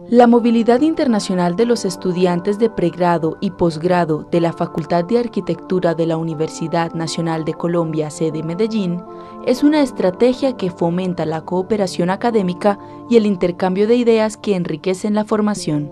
La movilidad internacional de los estudiantes de pregrado y posgrado de la Facultad de Arquitectura de la Universidad Nacional de Colombia, sede Medellín, es una estrategia que fomenta la cooperación académica y el intercambio de ideas que enriquecen la formación.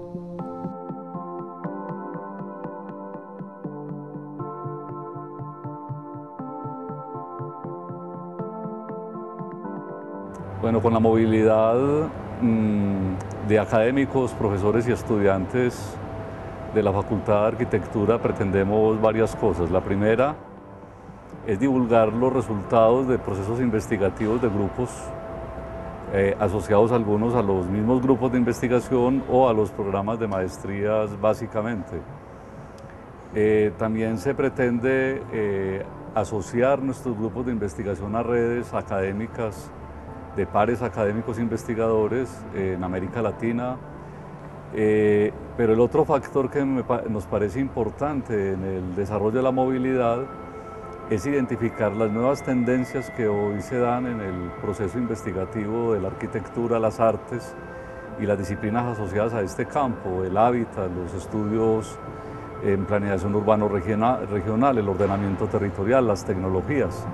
Bueno, con la movilidad de académicos, profesores y estudiantes de la Facultad de Arquitectura pretendemos varias cosas. La primera es divulgar los resultados de procesos investigativos de grupos asociados algunos a los mismos grupos de investigación o a los programas de maestrías básicamente. También se pretende asociar nuestros grupos de investigación a redes académicas de pares académicos investigadores en América Latina, pero el otro factor que nos parece importante en el desarrollo de la movilidad es identificar las nuevas tendencias que hoy se dan en el proceso investigativo de la arquitectura, las artes y las disciplinas asociadas a este campo, el hábitat, los estudios en planeación urbano regional, el ordenamiento territorial, las tecnologías.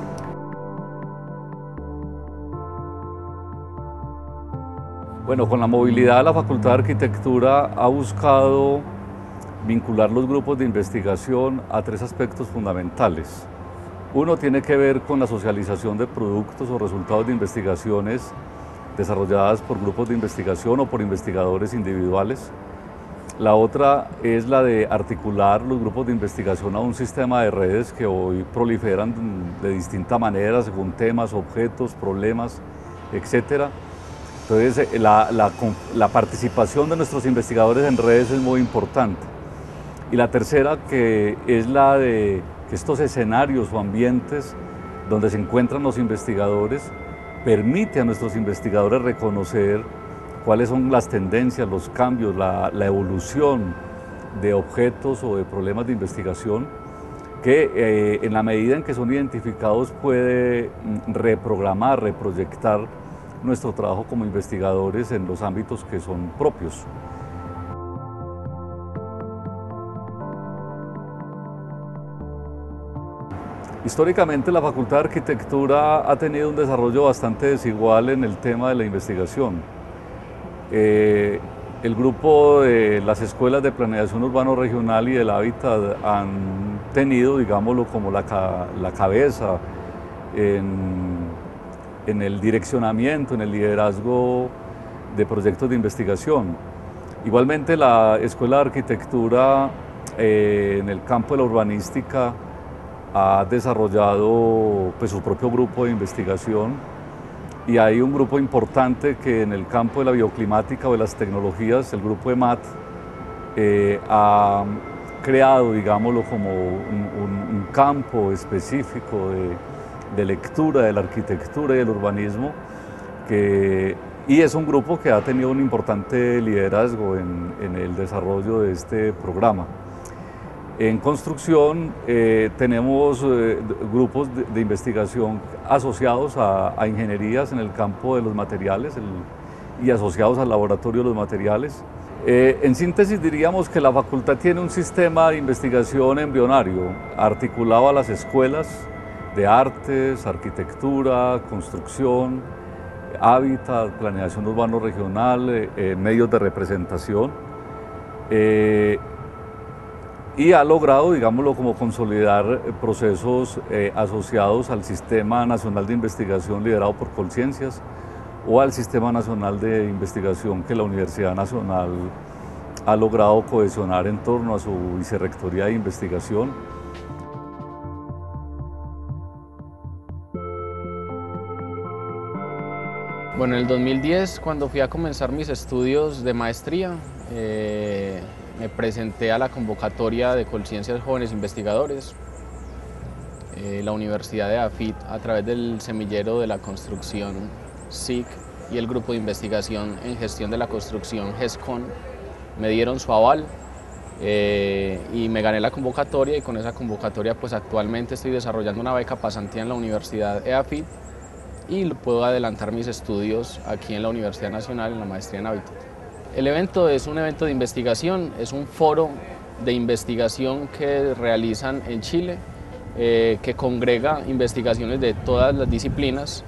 Bueno, con la movilidad la Facultad de Arquitectura ha buscado vincular los grupos de investigación a tres aspectos fundamentales. Uno tiene que ver con la socialización de productos o resultados de investigaciones desarrolladas por grupos de investigación o por investigadores individuales. La otra es la de articular los grupos de investigación a un sistema de redes que hoy proliferan de distinta manera según temas, objetos, problemas, etc. Entonces, la participación de nuestros investigadores en redes es muy importante. Y la tercera, que es la de que estos escenarios o ambientes donde se encuentran los investigadores permite a nuestros investigadores reconocer cuáles son las tendencias, los cambios, la evolución de objetos o de problemas de investigación que en la medida en que son identificados puede reprogramar, reproyectar nuestro trabajo como investigadores en los ámbitos que son propios. Históricamente la Facultad de Arquitectura ha tenido un desarrollo bastante desigual en el tema de la investigación. El grupo de las escuelas de planeación urbano regional y del hábitat han tenido, digámoslo, como la cabeza en el direccionamiento, en el liderazgo de proyectos de investigación. Igualmente la Escuela de Arquitectura en el campo de la urbanística ha desarrollado pues, su propio grupo de investigación y hay un grupo importante que en el campo de la bioclimática o de las tecnologías, el grupo EMAT, ha creado, digámoslo, como un campo específico de lectura de la arquitectura y del urbanismo, y es un grupo que ha tenido un importante liderazgo en el desarrollo de este programa. En construcción tenemos grupos de investigación asociados a ingenierías en el campo de los materiales y asociados al laboratorio de los materiales. En síntesis diríamos que la facultad tiene un sistema de investigación embrionario articulado a las escuelas de artes, arquitectura, construcción, hábitat, planeación urbano regional, medios de representación. Y ha logrado, digámoslo, como consolidar procesos asociados al Sistema Nacional de Investigación liderado por Colciencias o al Sistema Nacional de Investigación que la Universidad Nacional ha logrado cohesionar en torno a su vicerrectoría de investigación. Bueno, en el 2010, cuando fui a comenzar mis estudios de maestría, me presenté a la convocatoria de Colciencias Jóvenes Investigadores. La Universidad de AFIT, a través del semillero de la construcción SIC y el grupo de investigación en gestión de la construcción GESCON, me dieron su aval y me gané la convocatoria, y con esa convocatoria pues actualmente estoy desarrollando una beca pasantía en la Universidad EAFIT y puedo adelantar mis estudios aquí en la Universidad Nacional en la maestría en Hábitat. El evento es un evento de investigación, es un foro de investigación que realizan en Chile, que congrega investigaciones de todas las disciplinas,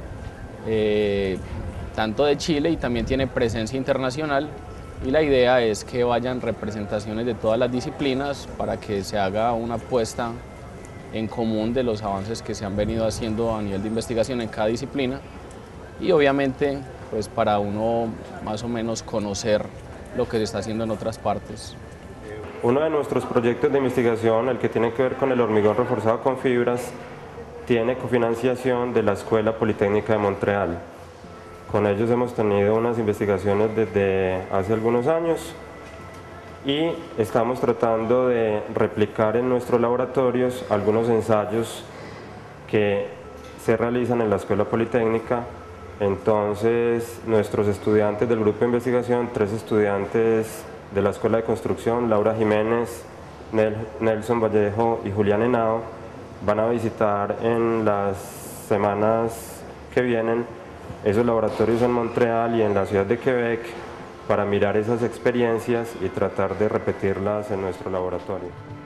tanto de Chile, y también tiene presencia internacional, y la idea es que vayan representaciones de todas las disciplinas para que se haga una puesta en común de los avances que se han venido haciendo a nivel de investigación en cada disciplina, y obviamente pues para uno más o menos conocer lo que se está haciendo en otras partes. Uno de nuestros proyectos de investigación, el que tiene que ver con el hormigón reforzado con fibras, tiene cofinanciación de la Escuela Politécnica de Montreal. Con ellos hemos tenido unas investigaciones desde hace algunos años y estamos tratando de replicar en nuestros laboratorios algunos ensayos que se realizan en la Escuela Politécnica. Entonces, nuestros estudiantes del grupo de investigación, 3 estudiantes de la Escuela de Construcción, Laura Jiménez, Nelson Vallejo y Julián Henao, van a visitar en las semanas que vienen esos laboratorios en Montreal y en la ciudad de Quebec para mirar esas experiencias y tratar de repetirlas en nuestro laboratorio.